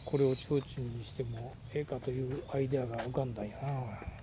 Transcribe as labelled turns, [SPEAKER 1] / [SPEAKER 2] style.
[SPEAKER 1] これを提灯にしてもええかというアイデアが浮かんだんやな。